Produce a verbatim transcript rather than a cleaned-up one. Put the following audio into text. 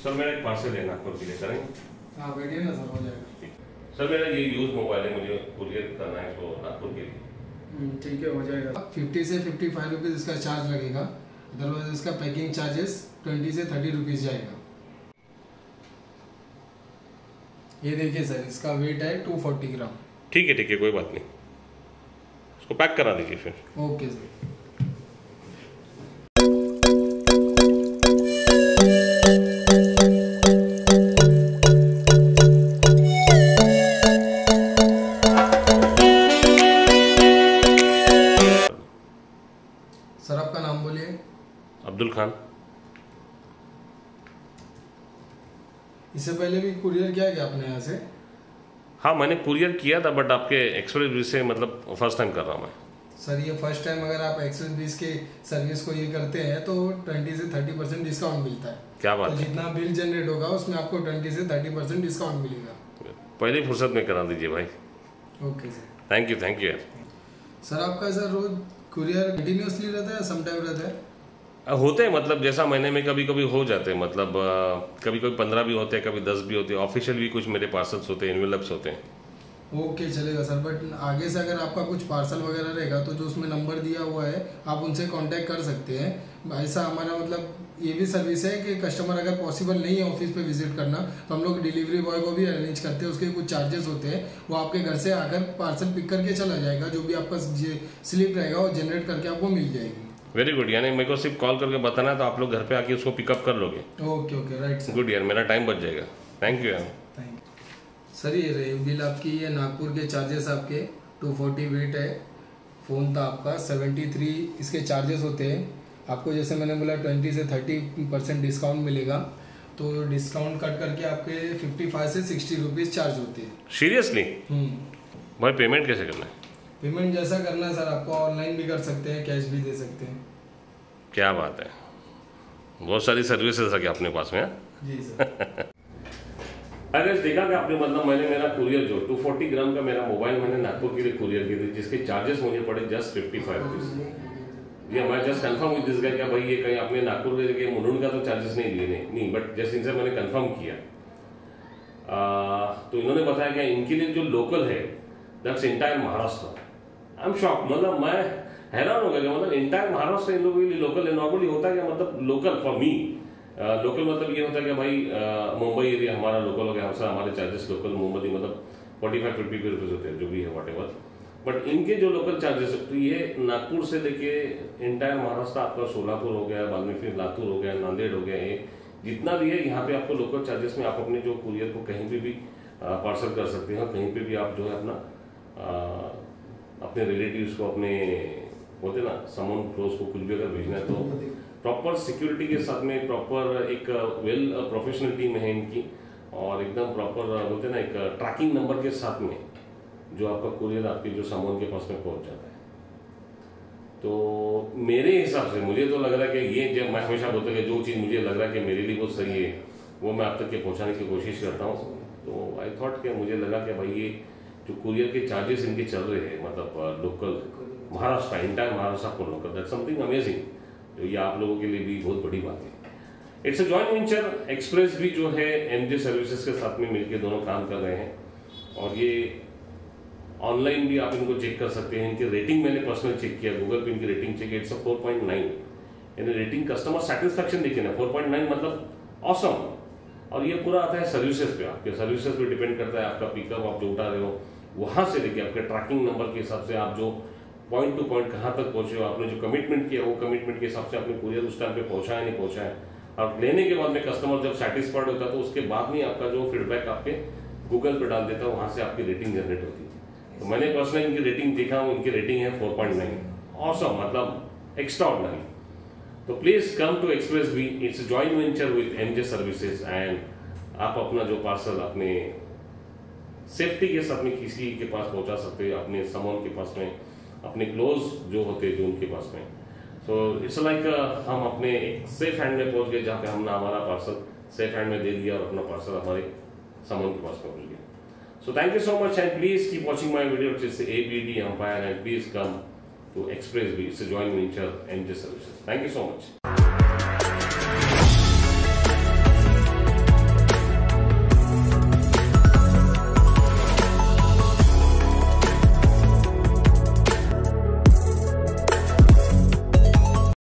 Sir मेरा एक parcel है नागपुर के लिए, करेंगे? हाँ बैठिए ना सर, हो जाएगा। सर मेरा ये यूज मोबाइल है, मुझे कुरियर करना है तो नागपुर के लिए। ठीक है, हो जाएगा। फिफ्टी से फिफ्टी फाइव रुपीज़ इसका चार्ज लगेगा, अदरवाइज इसका पैकिंग चार्जेस ट्वेंटी से थर्टी रुपीज़ जाएगा। ये देखिए सर, इसका वेट है टू फोर्टी ग्राम। ठीक है ठीक है, कोई बात नहीं, इसको पैक करा दीजिए फिर। Okay sir. सर आपका नाम बोलिए। अब्दुल खान। इससे पहले भी कुरियर किया क्या आपने यहाँ से? हाँ मैंने कुरियर किया था, बट आपके एक्सप्रेस वे से मतलब फर्स्ट टाइम कर रहा हूँ मैं। सर ये फर्स्ट टाइम अगर आप एक्सप्रेस बीस के सर्विस को ये करते हैं तो ट्वेंटी से थर्टी परसेंट डिस्काउंट मिलता है। क्या बात तो है? जितना बिल जनरेट होगा उसमें आपको ट्वेंटी से थर्टी परसेंट डिस्काउंट मिलेगा। पहले फुर्सत में करा दीजिए भाई। Okay sir, thank you thank you यार। सर आपका सर रोज कुरियर कंटिन्यूसली रहता है या सम टाइम रहता है? होते हैं, मतलब जैसा महीने में कभी कभी हो जाते हैं, मतलब आ, कभी कभी पंद्रह भी होते हैं, कभी दस भी होते हैं। ऑफिशियल भी कुछ मेरे पार्सल्स होते हैं, एनवेलप्स होते हैं। ओके चलेगा सर, बट आगे से अगर आपका कुछ पार्सल वगैरह रहेगा तो जो उसमें नंबर दिया हुआ है आप उनसे कांटेक्ट कर सकते हैं। ऐसा हमारा मतलब ये भी सर्विस है कि कस्टमर अगर पॉसिबल नहीं है ऑफिस पे विजिट करना तो हम लोग डिलीवरी बॉय को भी अरेंज करते हैं। उसके कुछ चार्जेस होते हैं, वो आपके घर से आकर पार्सल पिक करके चला जाएगा। जो भी आपका स्लिप रहेगा वो जनरेट करके आपको मिल जाएगी। वेरी गुड, यानी मेरे को सिर्फ कॉल करके बताना है तो आप लोग घर पे आके उसको पिकअप कर लोगे। Okay okay right sir. Good यार, मेरा टाइम बच जाएगा। थैंक यू यार। Thank you sir. ये रहे बिल आपकी, ये नागपुर के चार्जेस आपके टू फोर्टी वेट है। फ़ोन था आपका सेवेंटी थ्री, इसके चार्जेस होते हैं आपको। जैसे मैंने बोला ट्वेंटी से थर्टी परसेंट डिस्काउंट मिलेगा, तो डिस्काउंट कट करके आपके फिफ्टी फाइव से सिक्सटी रुपीज़ चार्ज होते हैं। सीरियसली? भाई पेमेंट कैसे करना है? पेमेंट जैसा करना है सर, आपको ऑनलाइन भी कर सकते हैं, कैश भी दे सकते हैं। क्या बात है, बहुत सारी सर्विसेज है क्या अपने पास में? जी सर। अगर देखा कि आपने, मतलब मैंने मेरा कुरियर जो टू फोर्टी ग्राम का मेरा मोबाइल मैंने नागपुर के लिए कुरियर किया था, जिसके चार्जेस मुझे पड़े जस्ट फिफ्टी फाइव रुपीज। ये मैं just confirm with this guy क्या भाई ये कहीं आपने नागपुर के मुंडून का तो चार्जेस नहीं लिए नहीं, नहीं बट जस्ट इनसे मैंने कंफर्म किया आ, तो इन्होंने बताया कि इनके लिए जो लोकल है that's entire Maharashtra. I am shock, मतलब मैं हैरान हो गया, मतलब इंटायर महाराष्ट्र इन लोगों के लिए लोकल है। नॉर्मली होता है क्या, मतलब लोकल फॉर मी लोकल मतलब ये होता है कि भाई मुंबई एरिया हमारा लोकल हो गया, हमसे हमारे चार्जेस लोकल मुंबई मतलब फोर्टी फाइव फिफ्टी रुपीज होते हैं, जो भी है वॉट एवर। बट इनके जो लोकल चार्जेस है तो ये नागपुर से लेके इंटायर महाराष्ट्र आपका सोलापुर हो गया, बाद में फिर लातूर हो गया, नांदेड़ हो गया, ये जितना भी है यहाँ पे आपको लोकल चार्जेस में आप अपने जो कुरियर को कहीं पे भी पार्सल कर सकते हैं। कहीं पे भी आप जो है अपना आ, अपने रिलेटिव्स को, अपने होते ना समन क्लोज को कुछ भी अगर भेजना है तो प्रॉपर सिक्योरिटी के साथ में, प्रॉपर एक वेल प्रोफेशनल टीम है इनकी, और एकदम प्रॉपर बोलते ना एक ट्रैकिंग नंबर के साथ में जो आपका कुरियर आपके जो सामान के पास में पहुंच जाता है। तो मेरे हिसाब से मुझे तो लग रहा है कि ये जब मैं हमेशा बोलता हूँ कि जो चीज़ मुझे लग रहा है कि मेरे लिए बहुत सही है वो मैं आप तक के पहुँचाने की कोशिश करता हूँ। तो आई थॉट कि मुझे लगा कि भाई ये जो कुरियर के चार्जेस इनके चल रहे हैं, मतलब लोकल महाराष्ट्र, इंटायर महाराष्ट्र को लोकल, दैट्स समथिंग अमेजिंग, तो ये आप लोगों के लिए भी बहुत बड़ी बात है। It's a joint venture. Express भी जो है एमजे सर्विसेज के साथ में मिलकर दोनों काम कर रहे हैं, और ये ऑनलाइन भी आप इनको चेक कर सकते हैं। इनकी रेटिंग मैंने पर्सनल चेक किया, गूगल पे इनकी rating check, it's a four point nine. यानी रेटिंग कस्टमर सेटिस्फैक्शन देखिए ना, फोर पॉइंट नाइन मतलब ऑसम। और ये पूरा आता है सर्विसेज पे, आपके सर्विसेज पे डिपेंड करता है आपका पिकअप आप जो उठा रहे हो वहां से लेके आपके ट्रैकिंग नंबर के हिसाब से आप जो पॉइंट टू पॉइंट कहाँ तक पहुंचे हो, आपने जो कमिटमेंट किया वो कमिटमेंट के हिसाब से आपने कुरियर उस टाइम पे पहुंचा है नहीं पहुंचा है। और लेने के बाद में कस्टमर जब सेटिस्फाइड होता है तो उसके बाद में आपका जो फीडबैक आपके गूगल पे डाल देता है, वहां से आपकी रेटिंग जनरेट होती है। तो मैंने पर्सनली इनकी रेटिंग देखा हूँ, इनकी रेटिंग है फोर पॉइंट नाइन, ऑसम, मतलब एक्स्ट्राऑर्डिनरी। तो please come to express B, it's joint venture with MJ services, and आप अपना जो पार्सल अपने सेफ्टी के साथ में किसी के पास पहुंचा सकते हैं, अपने सामान के पास में, अपने क्लोज जो होते हैं जो उनके पास में। सो इट्स लाइक हम अपने एक सेफ हैंड में पहुंच गए, जहाँ पे हमने हमारा पार्सल सेफ हैंड में दे दिया और अपना पार्सल हमारे सामान के पास पहुंच गया। So thank you so much, and please keep watching my video, it's A B D empire, and please come to express B, it's a joint venture MJ services. Thank you so much.